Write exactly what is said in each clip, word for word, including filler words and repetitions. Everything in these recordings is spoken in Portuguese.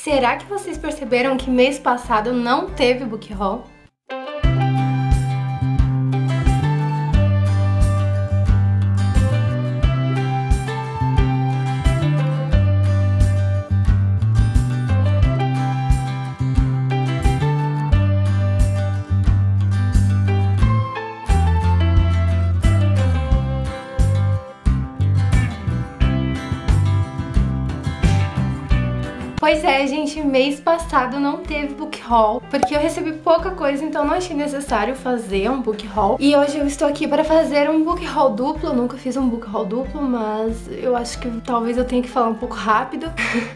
será que vocês perceberam que mês passado não teve book haul? Pois é, gente, mês passado não teve book haul, porque eu recebi pouca coisa, então não achei necessário fazer um book haul. E hoje eu estou aqui para fazer um book haul duplo. Eu nunca fiz um book haul duplo, mas eu acho que talvez eu tenha que falar um pouco rápido.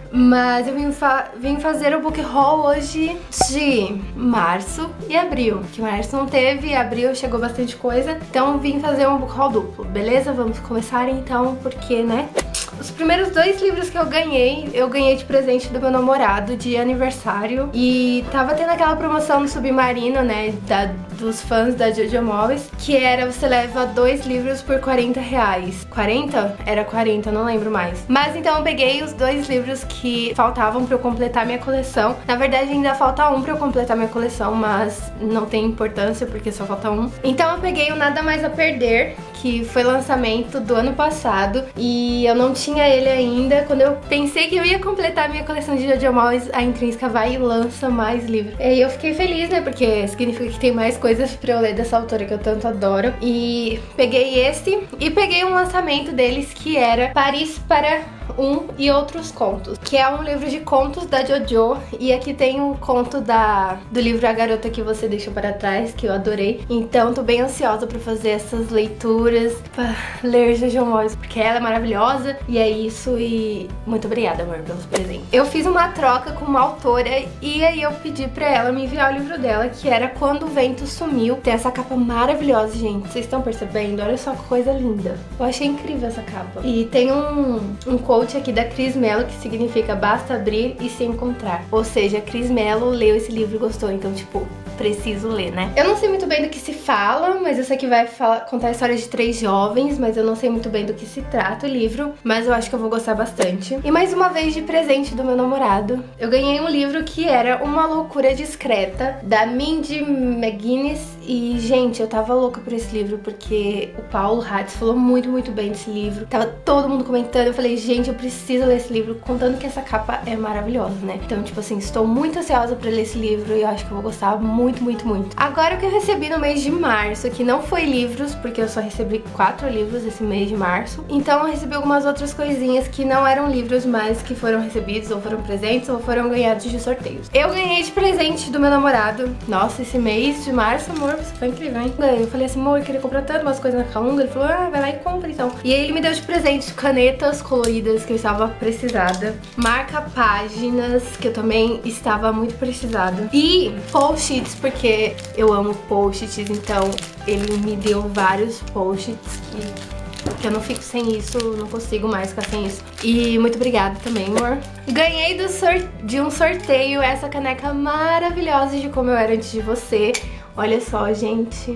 Mas eu vim, fa vim fazer o book haul hoje de março e abril, que março não teve, abril chegou bastante coisa, então vim fazer um book haul duplo, beleza? Vamos começar então, porque, né? Os primeiros dois livros que eu ganhei, eu ganhei de presente do meu namorado de aniversário. E tava tendo aquela promoção no Submarino, né, da, dos fãs da Jojo Móveis, que era você leva dois livros por quarenta reais. quarenta? Era quarenta, não lembro mais. Mas então eu peguei os dois livros que faltavam pra eu completar minha coleção. Na verdade ainda falta um pra eu completar minha coleção, mas não tem importância porque só falta um. Então eu peguei o Nada Mais a Perder, que foi lançamento do ano passado, e eu não tinha ele ainda. Quando eu pensei que eu ia completar minha coleção de Jojo Móveis, a Intrínseca vai e lança mais livros. E eu fiquei feliz, né, porque significa que tem mais coisas pra eu ler dessa autora que eu tanto adoro. E peguei esse, e peguei um lançamento deles que era Paris para um e Outros Contos, que é um livro de contos da Jojo. E aqui tem um conto da, do livro A Garota Que Você Deixou Para Trás, que eu adorei. Então tô bem ansiosa pra fazer essas leituras, pra ler Jojo Móveis, porque ela é maravilhosa. E é isso, e muito obrigada, amor, pelos presentes. Eu fiz uma troca com uma autora e aí eu pedi pra ela me enviar o livro dela, que era Quando o Vento Sumiu. Tem essa capa maravilhosa, gente. Vocês estão percebendo? Olha só que coisa linda. Eu achei incrível essa capa. E tem um, um quote aqui da Cris Mello, que significa basta abrir e se encontrar. Ou seja, a Cris Mello leu esse livro e gostou, então tipo, preciso ler, né? Eu não sei muito bem do que se fala, mas eu sei que vai falar, contar a história de três jovens, mas eu não sei muito bem do que se trata o livro, mas eu acho que eu vou gostar bastante. E mais uma vez de presente do meu namorado, eu ganhei um livro que era Uma Loucura Discreta, da Mindy McGuinness. E, gente, eu tava louca por esse livro, porque o Paulo Hatz falou muito, muito bem desse livro. Tava todo mundo comentando, eu falei, gente, eu preciso ler esse livro, contando que essa capa é maravilhosa, né? Então, tipo assim, estou muito ansiosa pra ler esse livro e eu acho que eu vou gostar muito, muito, muito. Agora, o que eu recebi no mês de março, que não foi livros, porque eu só recebi quatro livros esse mês de março. Então, eu recebi algumas outras coisinhas que não eram livros, mas que foram recebidos, ou foram presentes, ou foram ganhados de sorteios. Eu ganhei de presente do meu namorado. Nossa, esse mês de março, amor, você foi incrível, hein? Eu falei assim, amor, eu queria comprar tanto umas coisas na Calunga. Ele falou, ah, vai lá e compra, então. E aí ele me deu de presente canetas coloridas que eu estava precisada, marca-páginas, que eu também estava muito precisada, e post-its, porque eu amo post-its, então ele me deu vários post-its que... que eu não fico sem isso, não consigo mais ficar sem isso. E muito obrigada também, amor. Ganhei do sor de um sorteio essa caneca maravilhosa de Como Eu Era Antes de Você. Olha só, gente.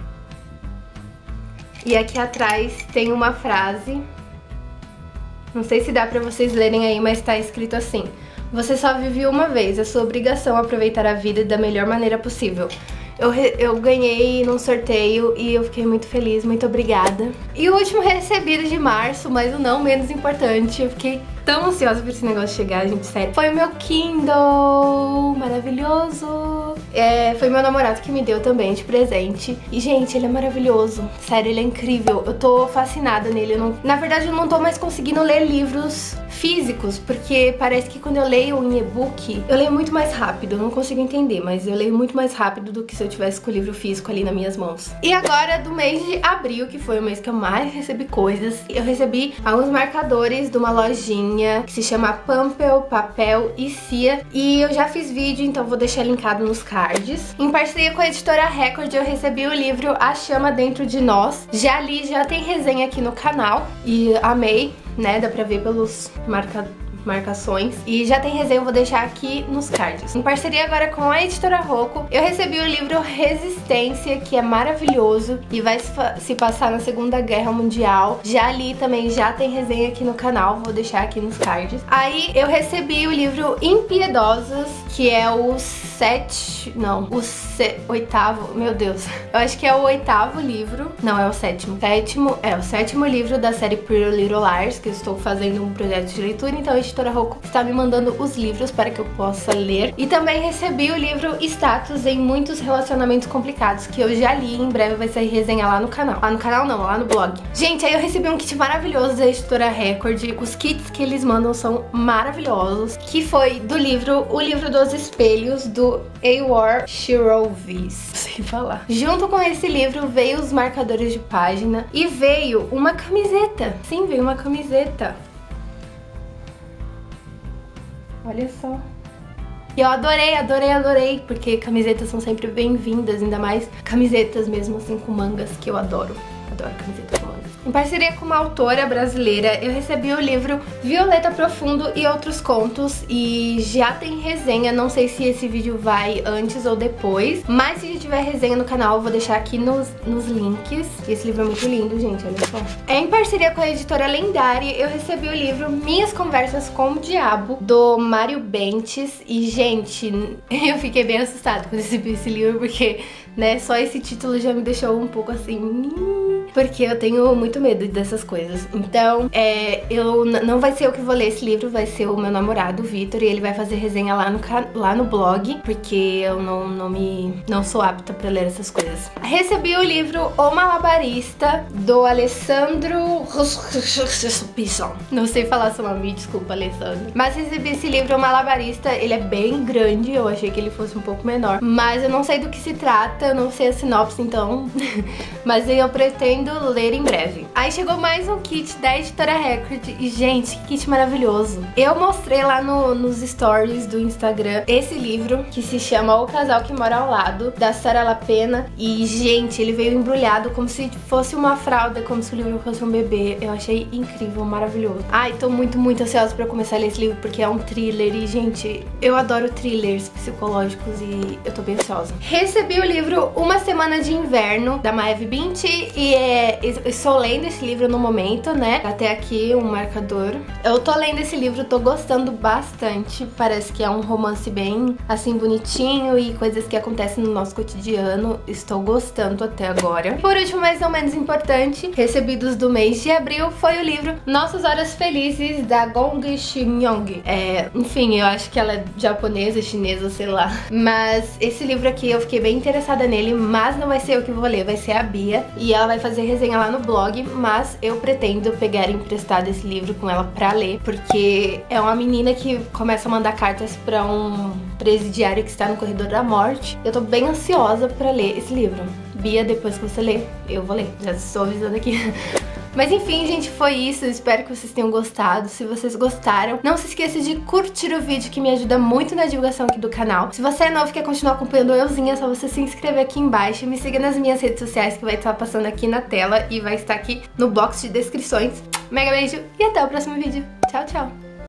E aqui atrás tem uma frase. Não sei se dá pra vocês lerem aí, mas tá escrito assim: você só vive uma vez, é sua obrigação aproveitar a vida da melhor maneira possível. Eu, eu ganhei num sorteio e eu fiquei muito feliz, muito obrigada. E o último recebido de março, mas o não menos importante, eu fiquei tão ansiosa por esse negócio chegar, gente, sério. Foi o meu Kindle maravilhoso. É, foi meu namorado que me deu também de presente. E, gente, ele é maravilhoso. Sério, ele é incrível. Eu tô fascinada nele. Eu não... Na verdade, eu não tô mais conseguindo ler livros físicos, porque parece que quando eu leio em e-book, eu leio muito mais rápido. Eu não consigo entender, mas eu leio muito mais rápido do que se eu tivesse com o livro físico ali nas minhas mãos. E agora, do mês de abril, que foi o mês que eu mais recebi coisas, eu recebi alguns marcadores de uma lojinha que se chama Pampel, Papel e Cia. E eu já fiz vídeo, então vou deixar linkado nos cards. Em parceria com a editora Record, eu recebi o livro A Chama Dentro de Nós. Já li, já tem resenha aqui no canal e amei, né? Dá pra ver pelos marcadores. marcações. E já tem resenha, eu vou deixar aqui nos cards. Em parceria agora com a editora Rocco, eu recebi o livro Resistência, que é maravilhoso e vai se passar na Segunda Guerra Mundial. Já li também, já tem resenha aqui no canal, vou deixar aqui nos cards. Aí eu recebi o livro Impiedosos, que é o sete... não, o se, oitavo, meu Deus. Eu acho que é o oitavo livro, não, é o sétimo. Sétimo, é o sétimo livro da série Pretty Little Liars, que eu estou fazendo um projeto de leitura, então a editora Rocco está me mandando os livros para que eu possa ler. E também recebi o livro Status em Muitos Relacionamentos Complicados, que eu já li, em breve vai sair resenha lá no canal. Lá no canal não, lá no blog. Gente, aí eu recebi um kit maravilhoso da editora Record. Os kits que eles mandam são maravilhosos, que foi do livro O Livro dos Espelhos, do Eeyore Shirovis. Não sei falar. Junto com esse livro veio os marcadores de página e veio uma camiseta. Sim, veio uma camiseta. Olha só. E eu adorei, adorei, adorei, porque camisetas são sempre bem-vindas, ainda mais camisetas mesmo assim com mangas, que eu adoro. Adoro camisetas com mangas. Em parceria com uma autora brasileira, eu recebi o livro Violeta Profundo e Outros Contos e já tem resenha, não sei se esse vídeo vai antes ou depois, mas se já tiver resenha no canal eu vou deixar aqui nos, nos links. E esse livro é muito lindo, gente, olha só. É, em parceria com a editora Lendária, eu recebi o livro Minhas Conversas com o Diabo, do Mário Bentes, e gente, eu fiquei bem assustada quando recebi esse livro, porque, né, só esse título já me deixou um pouco assim... porque eu tenho muito medo dessas coisas. Então, é, eu não vai ser eu que vou ler esse livro, vai ser o meu namorado, o Vitor, e ele vai fazer resenha lá no, lá no blog, porque eu não, não, me, não sou apta pra ler essas coisas. Recebi o livro O Malabarista, do Alessandro... não sei falar seu nome, desculpa, Alessandro. Mas recebi esse livro, O Malabarista, ele é bem grande, eu achei que ele fosse um pouco menor, mas eu não sei do que se trata, eu não sei a sinopse, então... mas eu pretendo ler em breve. Aí chegou mais um kit da editora Record e, gente, que kit maravilhoso. Eu mostrei lá no, nos stories do Instagram esse livro, que se chama O Casal que Mora ao Lado, da Sara Lapena. E, gente, ele veio embrulhado como se fosse uma fralda, como se o livro fosse um bebê. Eu achei incrível, maravilhoso. Ai, tô muito, muito ansiosa pra começar a ler esse livro, porque é um thriller e, gente, eu adoro thrillers psicológicos e eu tô bem ansiosa. Recebi o livro Uma Semana de Inverno, da Maeve Bint, e é, eu estou lendo esse livro no momento, né? Até aqui um marcador. Eu tô lendo esse livro, tô gostando bastante. Parece que é um romance bem, assim, bonitinho e coisas que acontecem no nosso cotidiano. Estou gostando até agora. Por último, mas não menos importante, recebidos do mês de abril, foi o livro Nossas Horas Felizes, da Gong Ximyong. É, enfim, eu acho que ela é japonesa, chinesa, sei lá. Mas esse livro aqui, eu fiquei bem interessada nele, mas não vai ser eu que vou ler, vai ser a Bia. E ela vai fazer resenha lá no blog, mas eu pretendo pegar emprestado esse livro com ela pra ler, porque é uma menina que começa a mandar cartas pra um presidiário que está no corredor da morte. Eu tô bem ansiosa pra ler esse livro. Bia, depois que você ler, eu vou ler. Já estou avisando aqui. Mas enfim, gente, foi isso. Eu espero que vocês tenham gostado. Se vocês gostaram, não se esqueça de curtir o vídeo, que me ajuda muito na divulgação aqui do canal. Se você é novo e quer continuar acompanhando euzinha, é só você se inscrever aqui embaixo. Me siga nas minhas redes sociais, que vai estar passando aqui na tela e vai estar aqui no box de descrições. Mega beijo e até o próximo vídeo. Tchau, tchau!